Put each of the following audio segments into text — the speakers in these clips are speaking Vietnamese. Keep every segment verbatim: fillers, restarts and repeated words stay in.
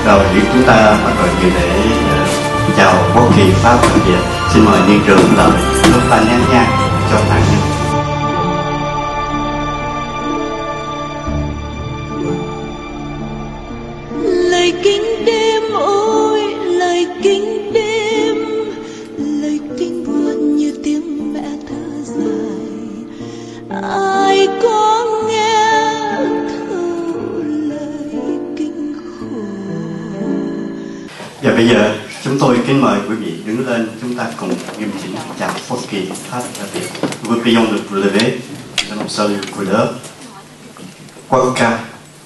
Rồi chúng ta bắt đầu dự lễ uh, chào quốc kỳ Pháp và Việt. Xin mời niên trưởng lời lúc ta nhang nhang cho nạn nhân. Lời kinh đêm ôi lời kinh đêm, lời kinh buồn như tiếng mẹ thở dài. Ai có nghe thấu lời kinh khổ. Và bây giờ chúng tôi kính mời quý vị đứng lên, chúng ta cùng nghiêm chỉnh chào quốc kỳ Pháp và Việt. Vous prions de vous lever, nous allons saluer les couleurs. Quốc ca.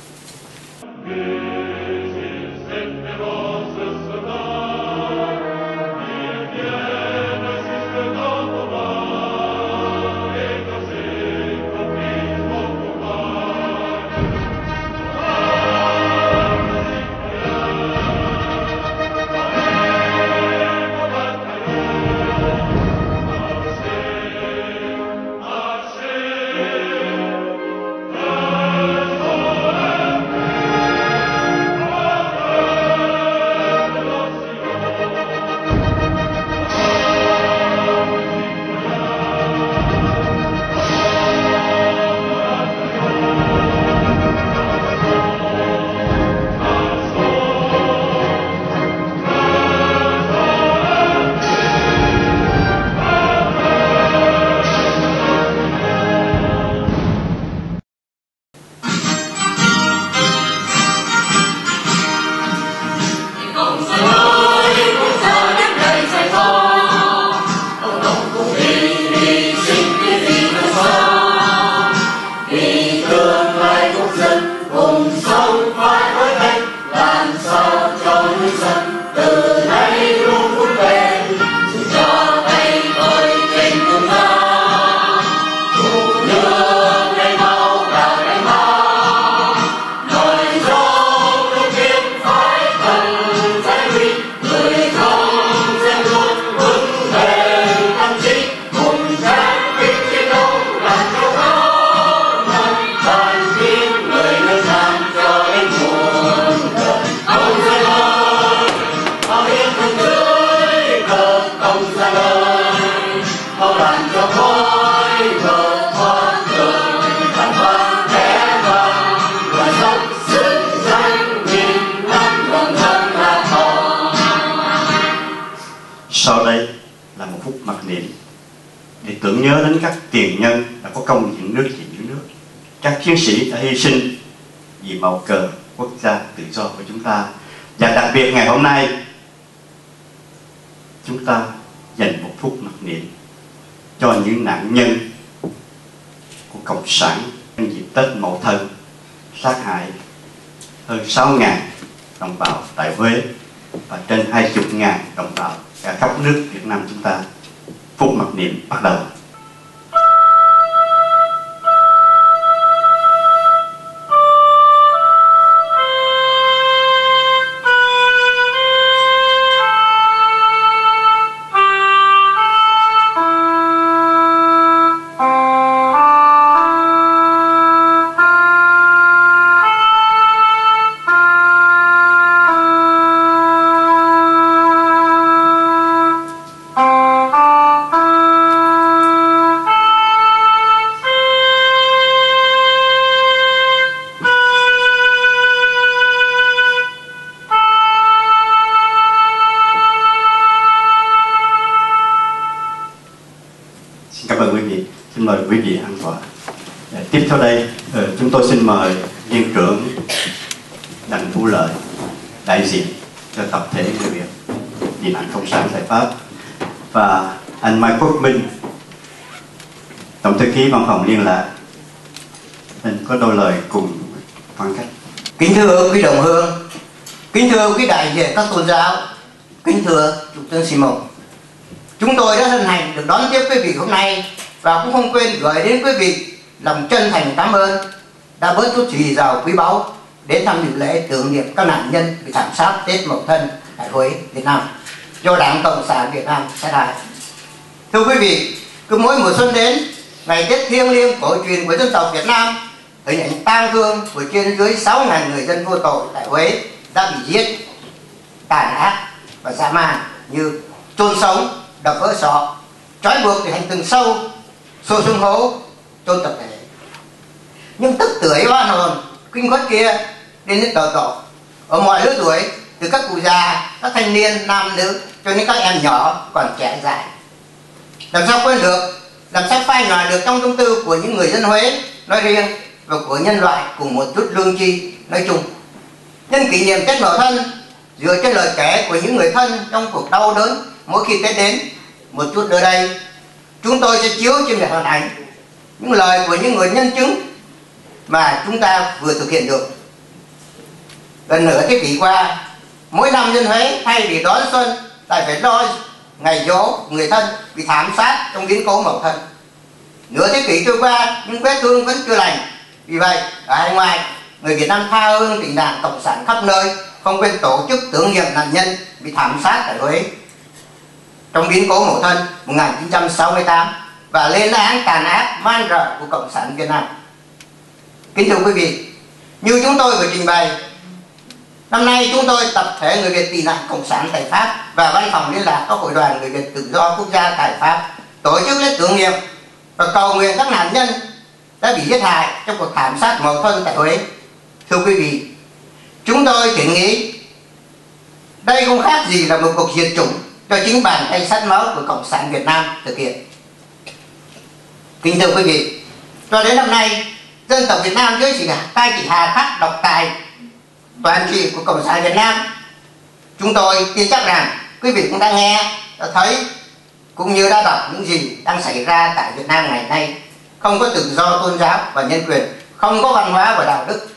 Sau đây là một phút mặc niệm để tưởng nhớ đến các tiền nhân đã có công dựng nước vì giữ nước, các chiến sĩ đã hy sinh vì màu cờ quốc gia tự do của chúng ta. Và đặc biệt ngày hôm nay chúng ta dành một phút mặc niệm cho những nạn nhân của Cộng sản nhân dịp Tết Mậu Thân sát hại hơn sáu nghìn đồng bào tại Huế và trên hai mươi nghìn đồng bào cả khắp nước Việt Nam chúng ta. Phút mặc niệm bắt đầu. Cảm ơn quý vị. Xin mời quý vị an tọa. Tiếp theo đây, chúng tôi xin mời Viên trưởng Đặng Vũ Lợi đại diện cho tập thể người Việt vì nạn Cộng sản tại Pháp, và anh Mai Quốc Minh, tổng thư ký văn phòng liên lạc, anh có đôi lời cùng phân cách. Kính thưa quý đồng hương, kính thưa quý đại diện các tôn giáo, kính thưa Chủ tướng Simon, chúng tôi rất hân hạnh được đón tiếp quý vị hôm nay và cũng không quên gửi đến quý vị lòng chân thành cảm ơn đã bớt chút trì giàu quý báu đến thăm dự lễ tưởng niệm các nạn nhân bị thảm sát Tết Mậu Thân tại Huế, Việt Nam do Đảng Cộng sản Việt Nam sát hại. Thưa quý vị, cứ mỗi mùa xuân đến, ngày Tết thiêng liêng cổ truyền của dân tộc Việt Nam, hình ảnh tang thương của trên dưới sáu nghìn người dân vô tội tại Huế đã bị giết tàn ác và dã man như chôn sống, đập vỡ sọ, trói buộc để hành từng sâu, xô xuống hố, chôn tập thể. Nhưng tức tưởi oan hồn kinh khuất kia đến đến tổ tổ ở mọi lứa tuổi, từ các cụ già, các thanh niên, nam nữ cho đến các em nhỏ còn trẻ dại. Làm sao quên được, làm sao phai nhòa được trong tâm tư của những người dân Huế nói riêng và của nhân loại cùng một chút lương tri nói chung. Nhân kỷ niệm Tết Mậu Thân, dựa trên lời kể của những người thân trong cuộc đau đớn mỗi khi Tết đến, một chút nơi đây chúng tôi sẽ chiếu trên việc hình ảnh những lời của những người nhân chứng mà chúng ta vừa thực hiện được. Gần nửa thế kỷ qua, mỗi năm dân Huế thay vì đón xuân lại phải lo ngày giỗ người thân bị thảm sát trong biến cố Mậu Thân. Nửa thế kỷ trôi qua nhưng vết thương vẫn chưa lành. Vì vậy, ở hải ngoại, người Việt Nam tha hương tình đảng cộng sản khắp nơi, không quên tổ chức tưởng niệm nạn nhân bị thảm sát tại Huế trong biến cố Mậu Thân một nghìn chín trăm sáu mươi tám và lên án tàn ác man rợ của cộng sản Việt Nam. Kính thưa quý vị, như chúng tôi vừa trình bày, năm nay chúng tôi tập thể người Việt tị nạn cộng sản tại Pháp và văn phòng liên lạc các hội đoàn người Việt tự do quốc gia tại Pháp tổ chức lễ tưởng niệm và cầu nguyện các nạn nhân đã bị giết hại trong cuộc thảm sát Mậu Thân tại Huế. Thưa quý vị, chúng tôi thiện nghĩ đây không khác gì là một cuộc diệt chủng cho chính bàn tay sát máu của cộng sản Việt Nam thực hiện. Kính thưa quý vị, cho đến năm nay, dân tộc Việt Nam dưới sự cai trị hà khắc độc tài toàn trị của cộng sản Việt Nam, chúng tôi tin chắc rằng quý vị cũng đã nghe, đã thấy cũng như đã đọc những gì đang xảy ra tại Việt Nam ngày nay. Không có tự do tôn giáo và nhân quyền, không có văn hóa và đạo đức.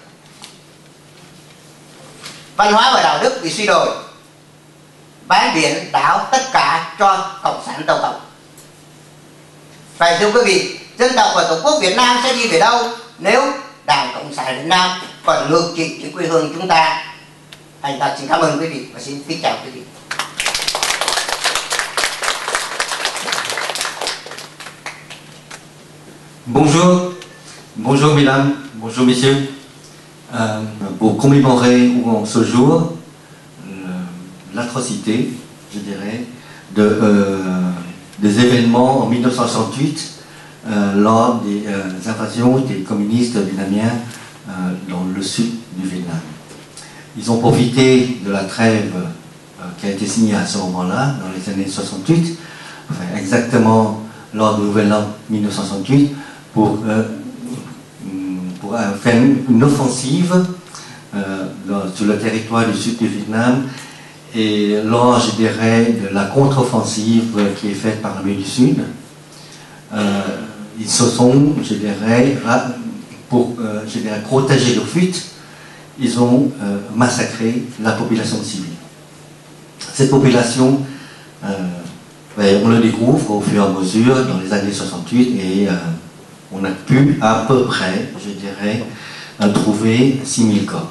Văn hóa và đạo đức bị suy đồi, bán biển đảo tất cả cho cộng sản Tàu Cộng. Vậy thưa quý vị, dân tộc và tổ quốc Việt Nam sẽ đi về đâu nếu Đảng Cộng sản Việt Nam còn ngược trị trên quê hương chúng ta? Thành thật xin cảm ơn quý vị và xin kính chào quý vị. Bonjour, bonjour mesdames, bonjour messieurs. Euh, pour commémorer ce jour l'atrocité, je dirais, de, euh, des événements en mille neuf cent soixante-huit euh, lors des euh, invasions des communistes vietnamiens euh, dans le sud du Vietnam. Ils ont profité de la trêve euh, qui a été signée à ce moment-là, dans les années soixante-huit, enfin, exactement lors du Nouvel An mille neuf cent soixante-huit, pour, euh, pour euh, faire une offensive euh, dans, sur le territoire du sud du Vietnam. Et lors, je dirais, de la contre-offensive qui est faite par l'armée du Sud, euh, ils se sont, je dirais, pour euh, je dirais, protéger leur fuite, ils ont euh, massacré la population civile. Cette population, euh, on le découvre au fur et à mesure dans les années soixante-huit et euh, on a pu à peu près, je dirais, euh, trouver six mille corps.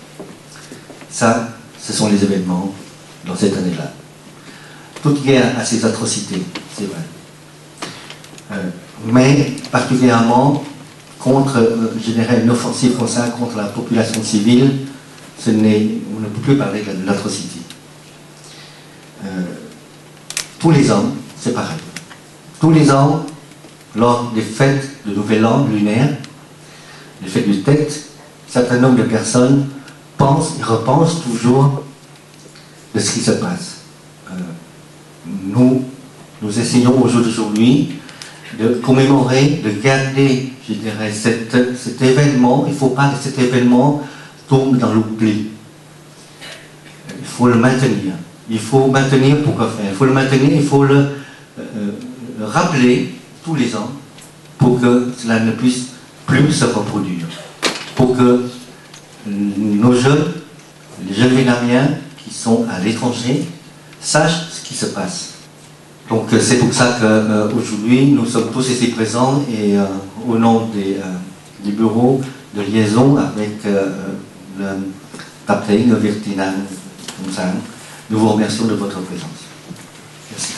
Ça, ce sont les événements dans cette année-là. Toute guerre a ses atrocités, c'est vrai. Euh, mais particulièrement contre, euh, je dirais, une offensive comme ça contre la population civile, ce n'est, on ne peut plus parler de l'atrocité. Euh, tous les ans, c'est pareil. Tous les ans, lors des fêtes de Nouvel An lunaire, les fêtes du Tết, un certain nombre de personnes pensent et repensent toujours de ce qui se passe. Euh, nous, nous essayons au jour d'aujourd'hui de commémorer, de garder, je dirais, cet, cet événement. Il ne faut pas que cet événement tombe dans l'oubli. Il faut le maintenir. Il faut maintenir, pourquoi faire? Il faut le maintenir, il faut le, euh, le rappeler tous les ans pour que cela ne puisse plus se reproduire. Pour que nos jeunes, les jeunes vietnamiens qui sont à l'étranger, sachent ce qui se passe. Donc c'est pour ça qu'aujourd'hui euh, nous sommes tous ici présents et euh, au nom des, euh, des bureaux de liaison avec euh, le Tập thể người Việt tị nạn Cộng sản, nous vous remercions de votre présence. Merci.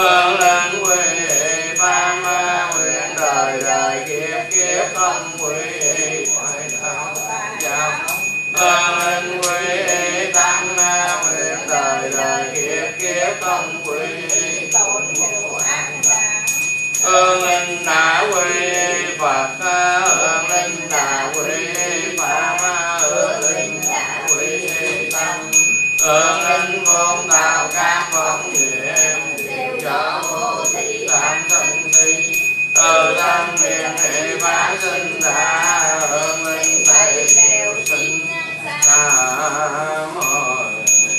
Hương linh quy tam nguyện đời đời kiếp kiếp tâm quy ngoại đạo giáo. Hương linh quy tam nguyện đời đời kiếp kiếp tâm quy tội nhiều ác đa. Hương linh đã quy Phật, hương linh đã quy Pháp, hương linh đã quy Tâm. Hương linh vốn tạo các vọng niệm đều cho vô thị tam sinh sinh. Từ tâm nguyện hệ phát sinh ra, hương linh thầy đều sinh ra mọi.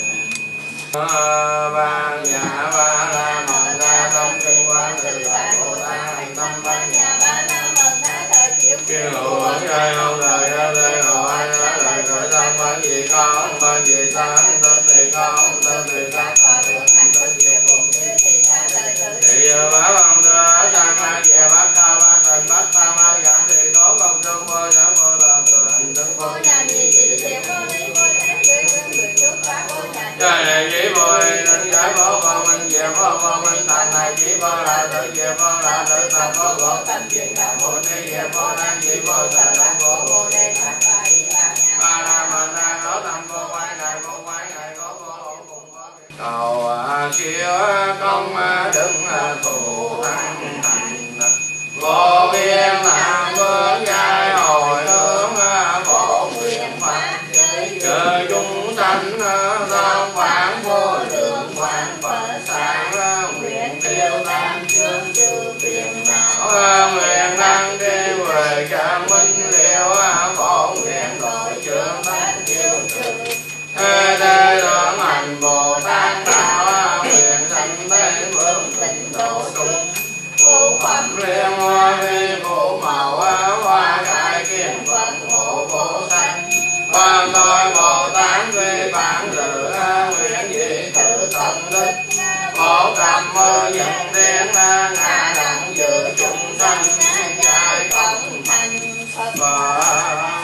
Ba nhà ba la mật đa tâm kinh quan tự tại Bồ Tát hành tâm ba nhà ba la mật đa thời chiếu kiều hữu trời không đời ra đời hồ ai ra đời trời tâm ban gì con ban gì sáng tất thì con tất thì sáng và được thành tất diệu cùng như thì ta đời tự thì bá bằng đưa sang hai về bát ta ba thành bát ta ma giảm thì có công trung vô giảm vô tận tận đứng vô nhà gì thì thiệt vô lý vô thế dưới người trước bá vô nhà trời này chỉ vui đứng giải vô vô minh về vô vô minh thành này chỉ vô là tự về vô là tự thành vô vô thành chuyện đạo vô ni về vô nan chỉ vô thành đăng vô vô đề phát ba đi ba nhà ba la mật đa có tâm vô quái này vô quái này có vô hữu cùng có cầu siêu công đứng thù thắng thành vô biên làm vương giai hồi hướng phổ nguyện pháp trời chúng sanh do quán vô lượng quán Phật sáng nguyện tiêu tan chương trừ phiền não nguyện đăng tri huệ trang minh liễu phổ nguyện đội trưởng tác tiêu trừ thế thế lượng hành Bồ Tát đạo nguyện sanh thế vương tịnh độ sung phù phẩm liên hoa vi phù màu hoa cải kiến Phật hộ vô sanh hoàn tội Bồ Tát vi bản lự nguyện dị tự tâm đức phổ cầm mơ nhân thiên ngã đẳng dự chúng sanh giải công thành Phật đạo.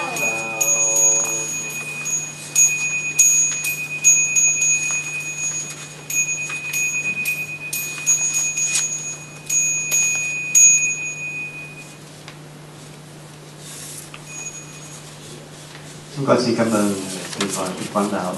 Chúng con xin cảm ơn Sư Phó Quang Đạo.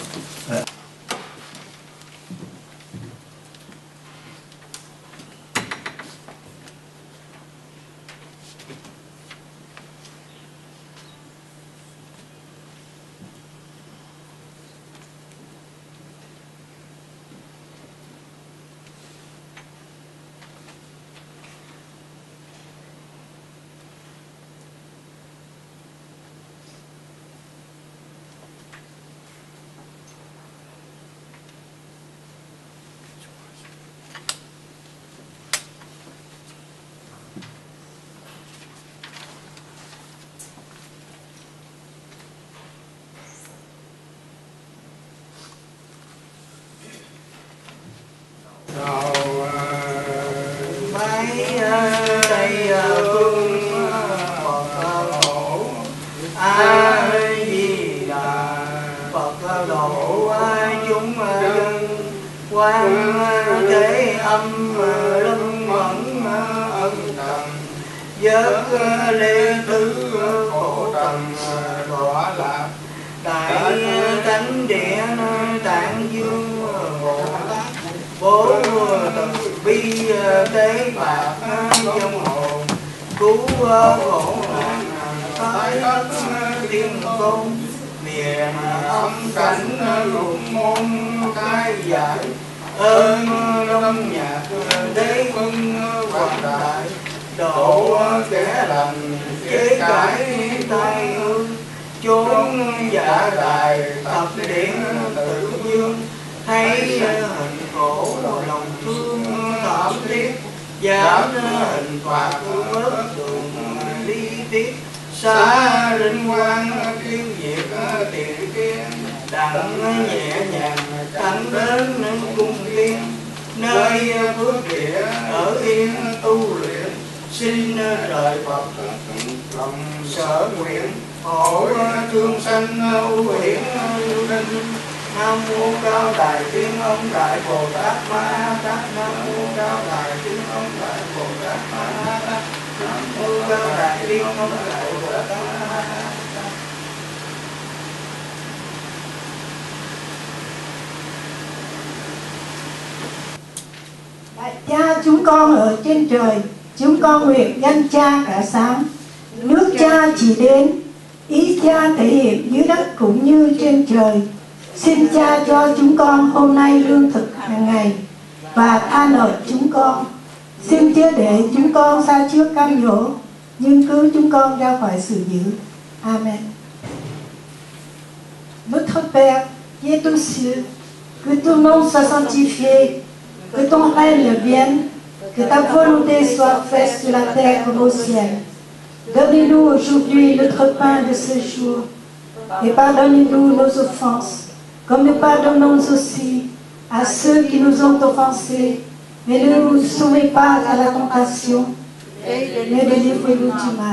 Quan thế âm lâm mẫn ân tần giấc lê thứ khổ trần đọa lạc đại thánh địa tạng dương Bồ Tát bố từ bi tế bạc trong hồn cứu khổ nạn thái ất tiên tôn miền âm cảnh lục môn khai giải ơn đông nhạc đế quân hoàng đại độ kẻ lành chế cải tai hương chốn dạ đài tập điện tự dương thấy hình khổ lòng thương thảm thiết giảm hình phạt mất đường đi tiếp xa linh quan tiêu diệt tiền kiên đặng nhẹ nhàng thẳng đến cung tiên nơi phước địa ở yên tu luyện xin trời Phật lòng sở nguyện hộ thương sanh ưu hiển linh Nam mô Cao Đài Thiên Ông Đại Bồ Tát Ma Ha Tát. Nam mô Cao Đài Thiên Ông Đại Bồ Tát Ma Ha Tát. Nam mô Cao Đài Thiên Ông Đại Bồ Tát Ma Ha Tát. Lạy Cha chúng con ở trên trời, chúng con nguyện danh Cha cả sáng. Nước Cha chỉ đến, ý Cha thể hiện dưới đất cũng như trên trời. Xin Cha cho chúng con hôm nay lương thực hàng ngày, và tha nợ chúng con. Xin chớ để chúng con sa trước cám dỗ, nhưng cứu chúng con ra khỏi sự dữ. Amen. Notre Père, qui es aux cieux, que ton nom soit sanctifié, que ton règne vienne, que ta volonté soit faite sur la terre comme au ciel. Donne-nous aujourd'hui notre pain de ce jour, et pardonne-nous nos offenses, comme nous pardonnons aussi à ceux qui nous ont offensés, mais ne nous soumets pas à la tentation, mais délivre-nous du mal.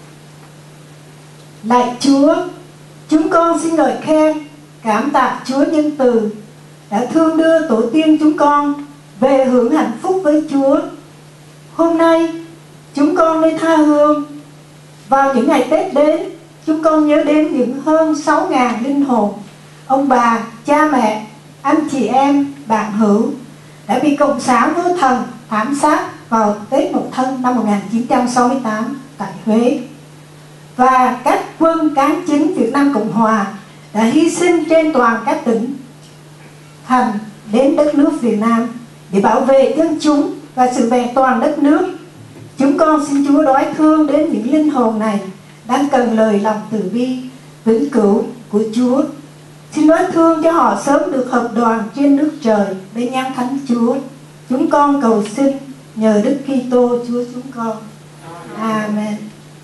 Lạy Chúa, chúng con xin ngợi khen, cảm tạ Chúa nhân từ đã thương đưa tổ tiên chúng con về hưởng hạnh phúc với Chúa. Hôm nay chúng con nơi tha hương, vào những ngày Tết đến, chúng con nhớ đến những hơn sáu nghìn linh hồn, ông bà, cha mẹ, anh chị em, bạn hữu đã bị Cộng sản vô thần thảm sát vào Tết Mậu Thân năm một nghìn chín trăm sáu mươi tám tại Huế. Và các quân cán chính Việt Nam Cộng Hòa đã hy sinh trên toàn các tỉnh, thành đến đất nước Việt Nam để bảo vệ dân chúng và sự vẹn toàn đất nước. Chúng con xin Chúa đói thương đến những linh hồn này đang cần lời lòng từ bi, vĩnh cửu của Chúa. Xin đói thương cho họ sớm được hợp đoàn trên nước trời bên nhan thánh Chúa. Chúng con cầu xin nhờ Đức Kitô Chúa chúng con. Amen.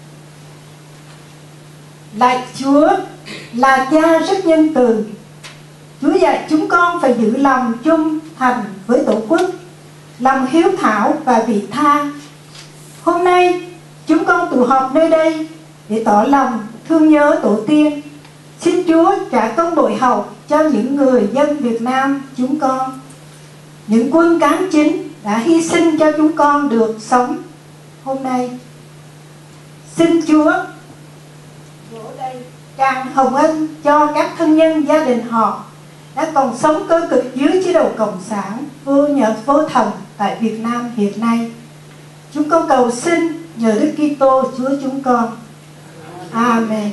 Lạy Chúa là Cha rất nhân từ. Chúa dạy chúng con phải giữ lòng trung thành với Tổ quốc, lòng hiếu thảo và vị tha. Hôm nay chúng con tụ họp nơi đây để tỏ lòng thương nhớ tổ tiên. Xin Chúa trả công bội hậu cho những người dân Việt Nam chúng con, những quân cán chính đã hy sinh cho chúng con được sống hôm nay. Xin Chúa vỗ đây tràn hồng ân cho các thân nhân gia đình họ đã còn sống cơ cực dưới chế độ cộng sản vô nhật vô thần tại Việt Nam hiện nay. Chúng con cầu xin nhờ Đức Kitô Chúa chúng con. Amen.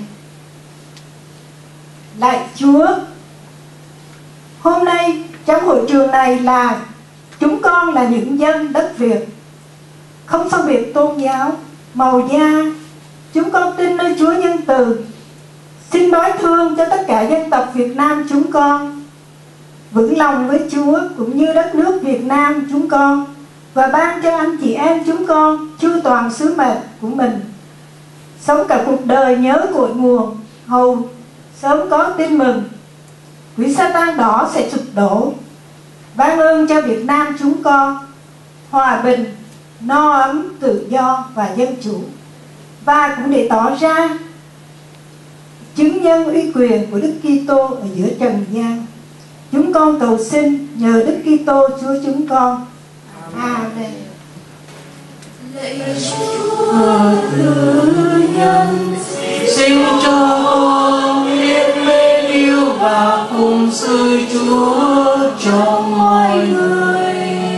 Lạy Chúa, hôm nay trong hội trường này là chúng con là những dân đất Việt, không phân biệt tôn giáo, màu da. Chúng con tin nơi Chúa nhân từ. Xin đói thương cho tất cả dân tộc Việt Nam chúng con, vững lòng với Chúa cũng như đất nước Việt Nam chúng con, và ban cho anh chị em chúng con chu toàn sứ mệnh của mình, sống cả cuộc đời nhớ cội nguồn, hầu sớm có tin mừng quỷ Sa-tan đỏ sẽ sụp đổ. Ban ơn cho Việt Nam chúng con hòa bình, no ấm, tự do và dân chủ, và cũng để tỏ ra chứng nhân uy quyền của Đức Kitô ở giữa trần gian. Chúng con cầu xin nhờ Đức Kitô Chúa chúng con. Amen. Lạy Chúa từ nhân, xin cho con biết mến yêu và phụng sự Chúa cho mọi người.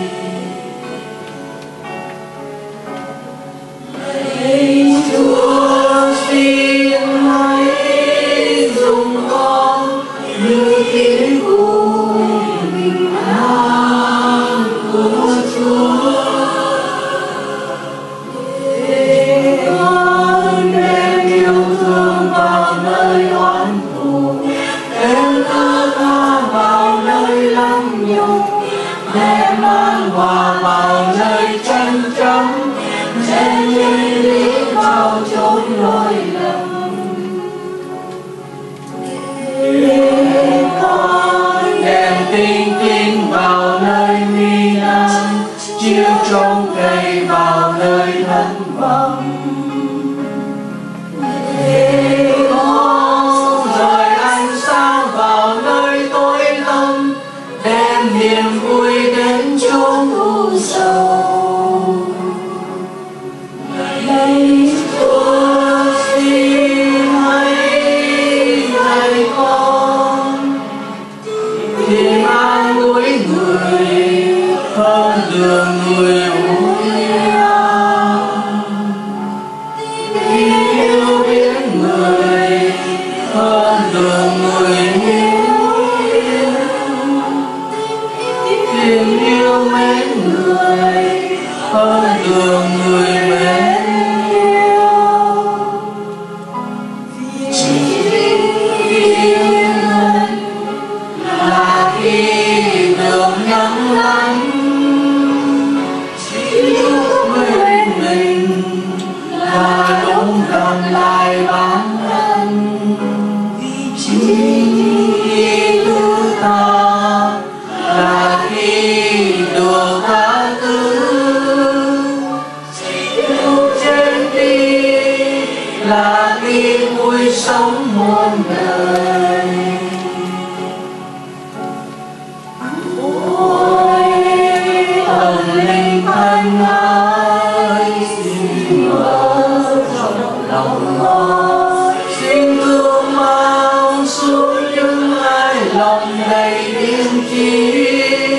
Lạy Chúa xin hãy dùng con như tiếng cùng bình an của Chúa, để con đem yêu thương vào nơi oán thù, đem thứ tha vào nơi lắm nhục, đem an hòa vào nơi tranh chấp, đem nhân lý vào chốn lỗi lầm. Để con đem tinh kính vào nơi nguy nan, chiếu trông cậy vào nơi thất vọng. Để con thứ ta là khi được tha thứ, yêu trên đi là khi vui sống muôn đời. Ôi thần linh thanh ái, xin mở rộng lòng con, xin thương mang xuống những ai lòng đầy yên chí.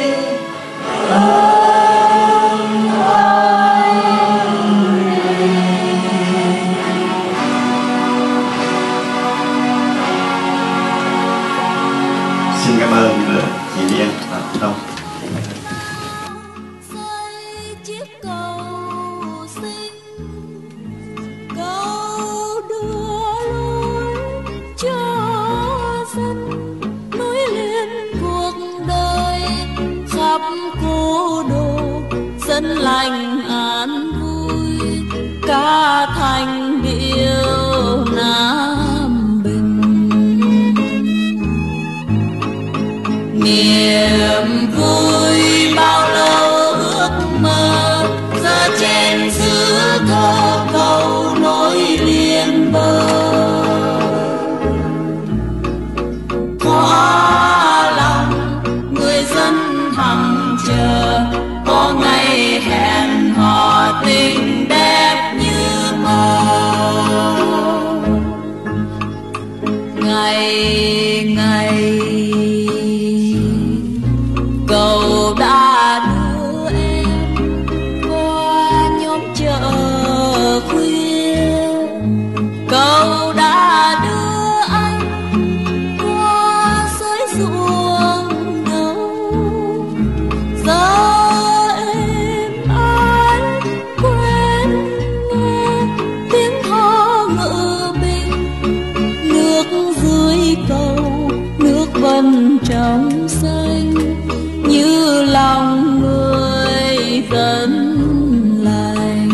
Xin cảm ơn chị Liên và Thu Đông. Xây chiếc cầu xinh, cầu đưa lối cho dân, nối liền cuộc đời khắp cố đô, dân lành an vui ca thành điệu Nam Bình. Niềm vui bao lâu ước mơ giờ trên xứ thơ câu nối liền bờ. Hóa lòng người dân hằng chờ có ngày hẹn hò tình đẹp như mơ. Ngày ngày cầu đã đưa em qua nhóm chợ khuya, cầu đã đưa anh qua sới ruộng đầu. Giờ em anh quên nghe tiếng hò ngự bình, nước dưới cầu nước vẫn trong xanh như lòng người dân lành.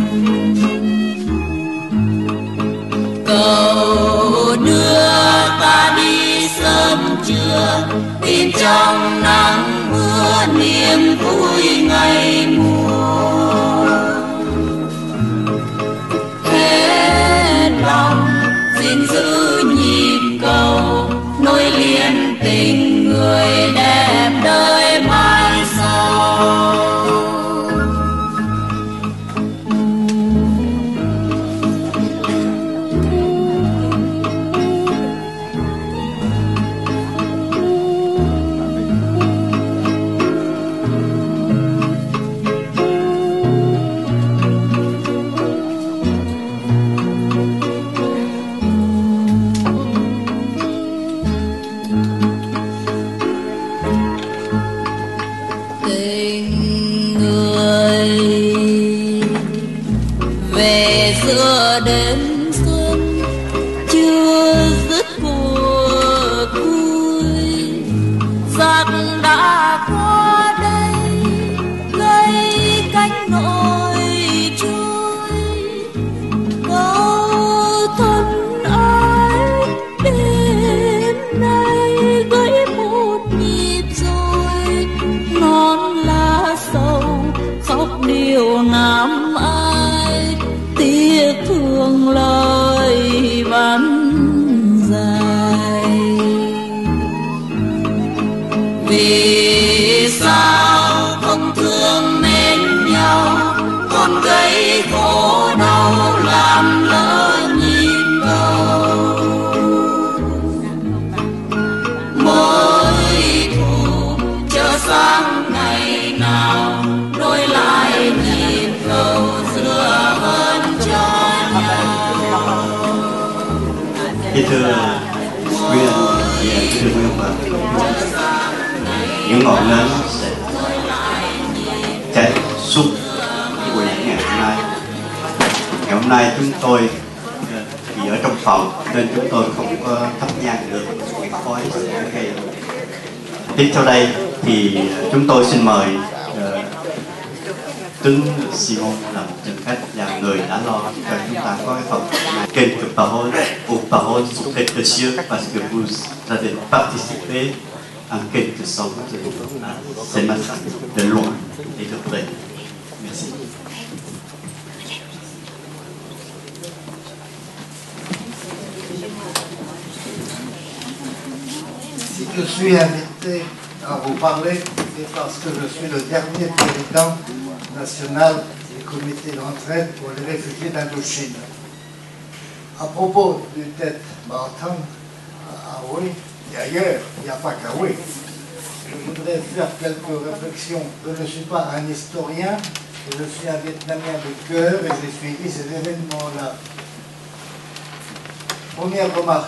Cầu đưa ta đi sớm trưa, tin trong nắng mưa niềm vui ngày mùa. Hết lòng gìn giữ nhịp cầu, nối liền tình người đẹp đời mai sau. Tình người về giữa đêm xuân chưa dứt cuộc vui, giặc đã qua đây gây cánh nổi trôi. Câu thân ái đêm nay gãy một nhịp rồi, non lá sầu khóc điều nam ai, tiếc thương lời vắn dài. Vì sao không thương mến nhau, còn gây khổ đau làm lỡ nhịp cầu. Mối thù chờ sáng ngày nào nối lại nhịp cầu xưa hơn cho nhau. Kính thưa Nguyên, kính thưa Nguyên và những ngọn nến sẽ cháy suốt buổi ngày hôm nay. Ngày hôm nay chúng tôi vì ở trong phòng nên chúng tôi không có thắp nhang được, những khói sẽ gây. Tiếp theo đây thì chúng tôi xin mời uh, Tuấn Simon làm chân khách. là người đã lo cho chúng ta có cái phần này. Quelques paroles, vos paroles sont très précieuses parce que vous avez participé en quelque sorte à ces massacres de loin et de près. Merci. Si je suis invité à vous parler, c'est parce que je suis le dernier président national du comité d'entraide pour les réfugiés d'Indochine. À propos du tête Barton à Hue et ailleurs, il n'y a pas qu'à Hue, je voudrais faire quelques réflexions. Je ne suis pas un historien, je suis un Vietnamien de cœur et j'ai suivi ces événements-là. Première remarque.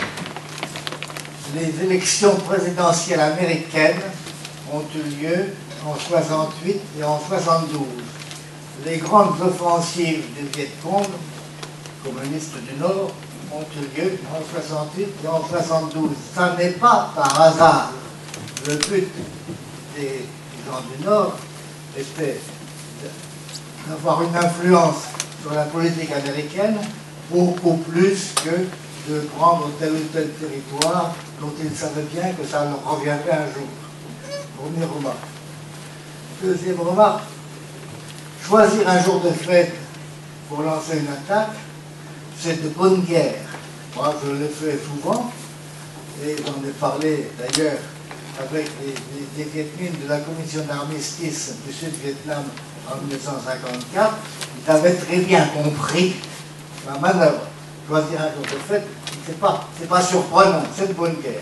Les élections présidentielles américaines ont eu lieu en soixante-huit et en soixante-douze. Les grandes offensives du Viet Cong, communistes du Nord, ont eu lieu en soixante-huit et en soixante-douze. Ça n'est pas par hasard. Le but des gens du Nord était d'avoir une influence sur la politique américaine beaucoup plus que de prendre tel ou tel territoire dont ils savaient bien que ça leur reviendrait un jour. Première remarque. Deuxième remarque, choisir un jour de fête pour lancer une attaque, c'est de bonne guerre. Moi, je l'ai fait souvent, et j'en ai parlé d'ailleurs avec les, les, les Viet Minh de la commission d'armistice du Sud-Vietnam en mille neuf cent cinquante-quatre. Ils avaient très bien compris ma manœuvre. Choisir un jour de fête, c'est pas, c'est pas surprenant, c'est de bonne guerre.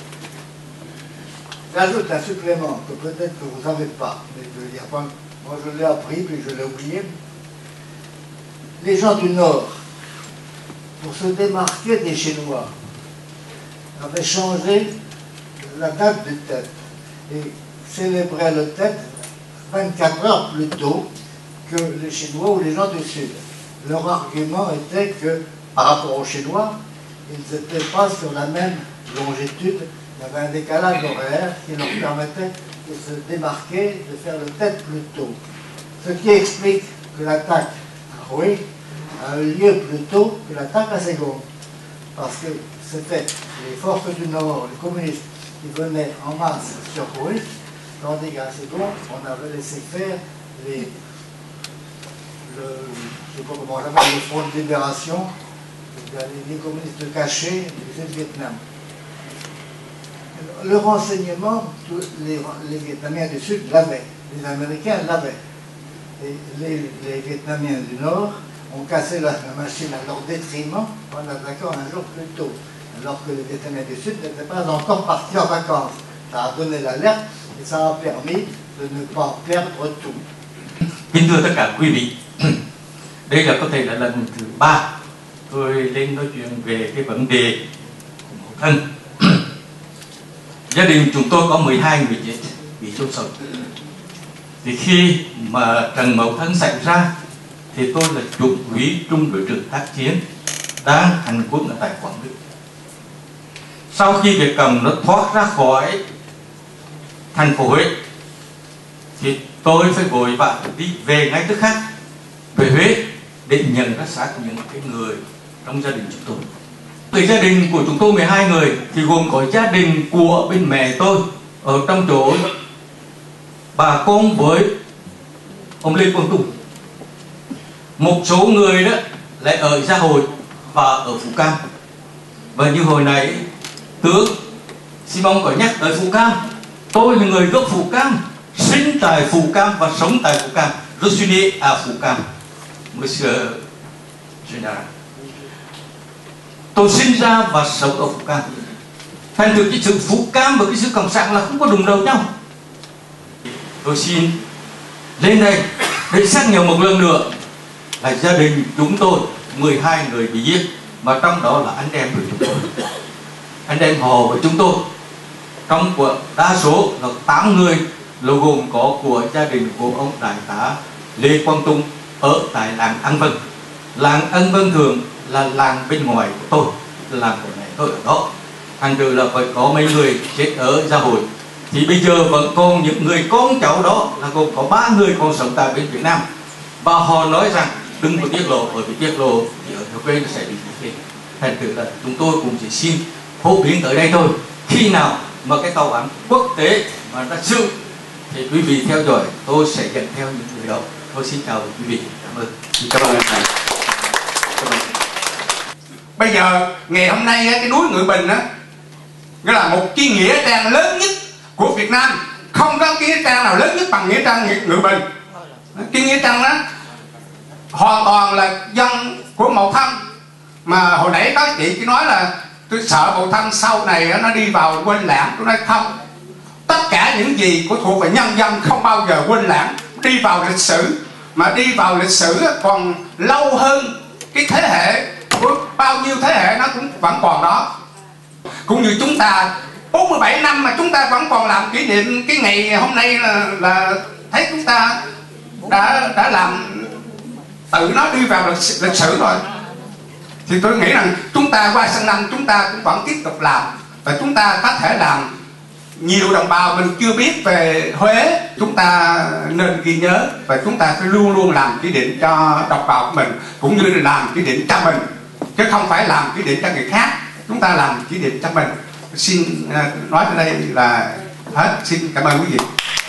J'ajoute un supplément que peut-être que vous n'avez pas, mais je veux dire, moi je l'ai appris, puis je l'ai oublié. Les gens du Nord, pour se démarquer des Chinois, avaient changé la date du Tête et célébraient le Tête vingt-quatre heures plus tôt que les Chinois ou les gens du Sud. Leur argument était que par rapport aux Chinois, ils n'étaient pas sur la même longitude, il y avait un décalage horaire qui leur permettait de se démarquer, de faire le Tête plus tôt. Ce qui explique que l'attaque à Hue a eu lieu plus tôt que l'attaque à Saigon. Parce que c'était les forces du Nord, les communistes, qui venaient en masse sur Hue, tandis qu'à Saigon, on avait laissé faire les, le, je ne sais pas comment on l'appelle, le Front de libération, les communistes cachés du Sud-Vietnam. Le renseignement, tous les, les Vietnamiens du Sud l'avaient, les Américains l'avaient. Et les, les Vietnamiens du Nord ont cassé la, la machine à leur détriment en attaquant un jour plus tôt, alors que les Vietnamiens du Sud n'étaient pas encore partis en vacances. Ça a donné l'alerte et ça a permis de ne pas perdre tout. Kính thưa tất cả quý vị, đây là có thể là lần thứ ba tôi lên nói chuyện về cái vấn đề mẫu thân. Gia đình chúng tôi có mười hai người chết bị chôn sống. Thì khi mà trận Mậu Thân xảy ra thì tôi là trung úy trung đội trưởng tác chiến đang hành quân ở tại Quảng Ninh. Sau khi Việt Cộng nó thoát ra khỏi thành phố Huế thì tôi phải vội vã đi về ngay tức khắc về Huế để nhận ra xác những cái người trong gia đình chúng tôi. Từ gia đình của chúng tôi mười hai người thì gồm có gia đình của bên mẹ tôi ở trong chỗ bà con với ông Lê Quang Tùng. Một số người đó lại ở Gia Hội và ở Phú Cam. Và như hồi nãy tướng Simon có nhắc tới Phú Cam, tôi là người gốc Phú Cam, sinh tại Phú Cam và sống tại Phú Cam. Je suis né à Phú Cam, Monsieur General. Tôi sinh ra và sống ở Phú Cam. Thành thử cái sự Phú Cam và cái sự cộng sản là không có đụng đầu nhau. Tôi xin lên đây để xác nhận một lần nữa là gia đình chúng tôi mười hai người bị giết, mà trong đó là anh em của chúng tôi, anh em họ của chúng tôi. Trong của đa số là tám người là gồm có của gia đình của ông đại tá Lê Quang Tung ở tại làng An Vân. Làng An Vân thường là làng bên ngoài của tôi, là làng của mẹ tôi ở đó. Thành thử là phải có mấy người chết ở Gia Hội. Thì bây giờ vẫn còn những người con cháu đó là gồm có ba người còn sống tại bên Việt Nam. Và họ nói rằng đừng có tiết lộ, bởi vì tiết lộ thì ở quê nó sẽ bị thiệt. Thành thử là chúng tôi cũng chỉ xin phổ biến tới đây thôi. Khi nào mà cái tàu án quốc tế mà đã dự thì quý vị theo dõi, tôi sẽ dẫn theo những người đó. Tôi xin chào quý vị, cảm ơn. Cảm ơn anh. Bây giờ ngày hôm nay cái núi Ngự Bình á, nó là một cái nghĩa trang lớn nhất của Việt Nam, không có cái nghĩa trang nào lớn nhất bằng nghĩa trang Ngự Bình. Cái nghĩa trang đó hoàn toàn là dân của Mậu Thân, mà hồi nãy các chị chỉ nói là tôi sợ Mậu Thân sau này nó đi vào quên lãng. Tôi nói không, tất cả những gì của thuộc về nhân dân không bao giờ quên lãng, đi vào lịch sử, mà đi vào lịch sử còn lâu hơn cái thế hệ của bao nhiêu thế hệ nó cũng vẫn còn đó. Cũng như chúng ta bốn mươi bảy năm mà chúng ta vẫn còn làm kỷ niệm cái ngày hôm nay là, là thấy chúng ta đã đã làm tự nó đi vào lịch, lịch sử rồi. Thì tôi nghĩ rằng chúng ta qua sang năm chúng ta cũng vẫn tiếp tục làm, và chúng ta có thể làm. Nhiều đồng bào mình chưa biết về Huế, chúng ta nên ghi nhớ, và chúng ta phải luôn luôn làm kỷ niệm cho đồng bào của mình, cũng như là làm kỷ niệm cho mình, chứ không phải làm kỷ niệm cho người khác. Chúng ta làm kỷ niệm cho mình. Xin nói đến đây là hết. Xin cảm ơn quý vị.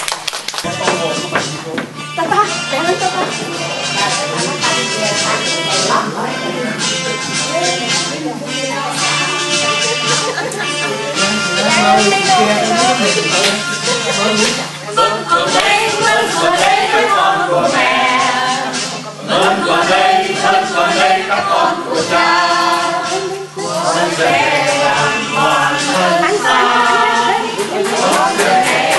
Vẫn còn đây, vẫn còn đây các con của mẹ, vẫn còn đây, vẫn còn đây các con của cha. Con về làm hoàn thân xa, con về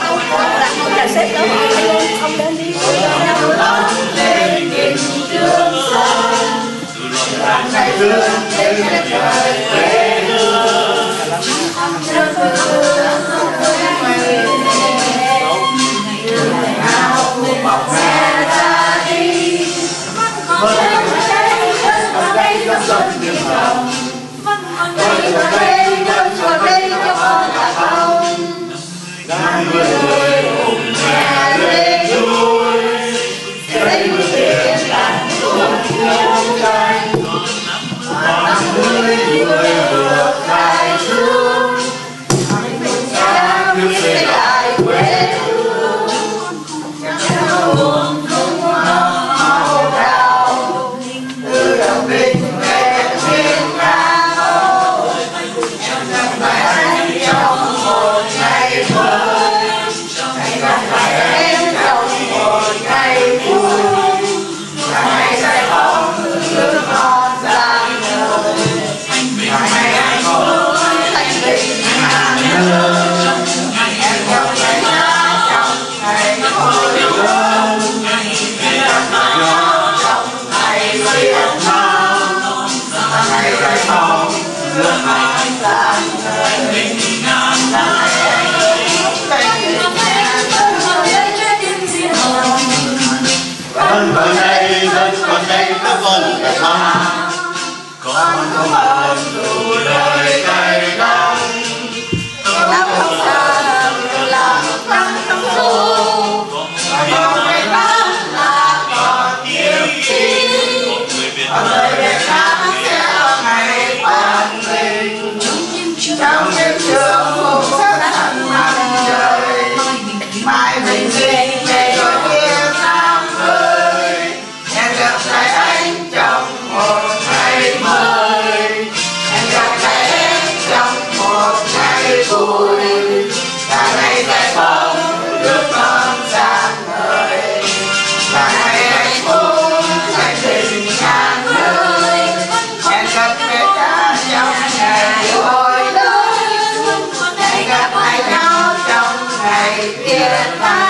làm lên nghìn trường sơn, làm ngày lương trên trời quê hương. Bọc xe ra đi, vẫn còn đây, vẫn còn đây cho con tiếng lòng, vẫn còn đây, vẫn còn đây cho con là không. Là người người cùng mẹ lên núi, đây tiền đàn cùng nhau tranh, năm mươi người vượt dài xuống, mình cha nước xây lại quê hương. Buồn không màu đào, từ đầu bình về thiên ca ôi, gặp lại anh trong một ngày mới, gặp lại em trong một ngày vui, ngày giải phóng nước non giang trời, ngày anh muốn thanh bình ngàn nơi, em gặp lại cha trong ngày hồi hương, em gặp lại nhau trong ngày Việt Nam, ngày giải phóng nước non giang trời, ngày anh muốn thanh bình ngàn nơi. Vẫn còn đây, vẫn còn đây các con của ta, Con không ơn đủ đời cay đắng, đau không sao làm tăng trong dù, còn ngày tháng là còn kiếp chi, đời Việt Nam sẽ ngày hoàn minh. Trong đêm trường hùng sát hẳn mặt trời, mai bình minh về đôi kia sang ơi, em gặp lại anh trong một ngày mới, em gặp lại em trong một ngày vui, là ngày giải phóng nước non giang trời, là ngày anh muốn thanh bình ngàn nơi, em gặp mẹ cha trong ngày hồi lớn, em gặp lại nhau trong ngày Việt Nam.